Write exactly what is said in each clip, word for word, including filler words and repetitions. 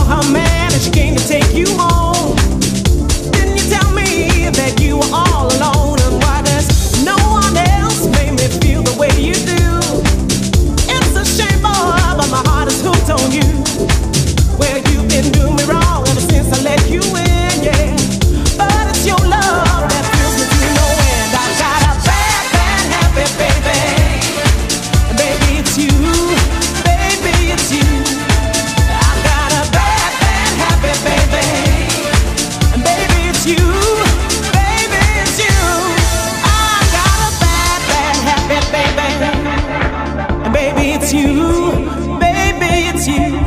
her man and she came to take you home. Didn't you tell me that you were all alone? And why does no one else make me feel the way you do? It's a shame, boy, but my heart is hooked on you. Well, you've been doing me wrong ever since I let you in, yeah. But it's your love that fills me to no end. I got a bad, bad habit, baby. Baby, it's you. Baby, it's you. I got a bad, bad habit, baby. Baby, it's you. Baby, it's you. I got a bad, bad habit, baby. Baby, it's you. Baby, it's you.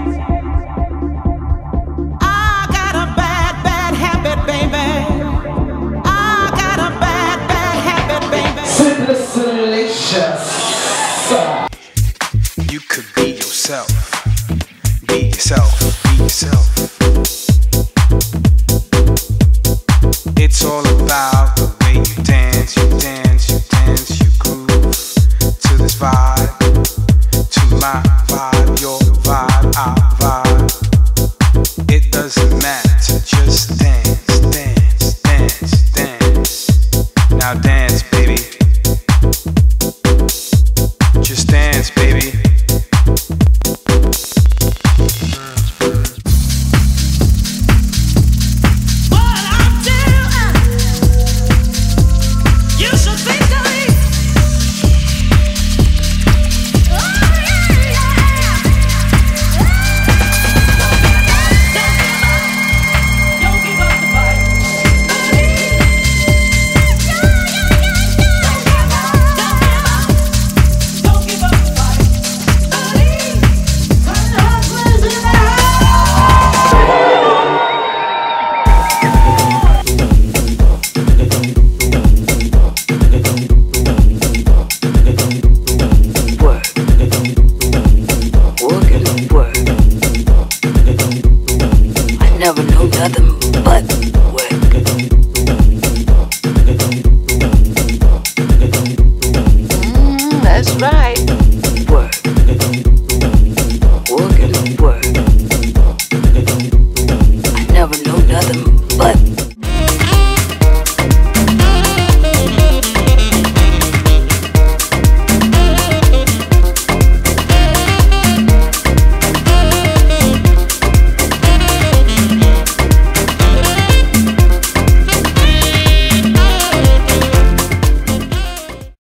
I got a bad, bad habit, baby. I got a bad, bad habit, baby. Simply Salacious. You could be yourself. Be yourself. Be yourself. It's all about the way you dance, you dance, you dance, you groove to this vibe, to my vibe, your vibe, our vibe. It doesn't matter, just dance.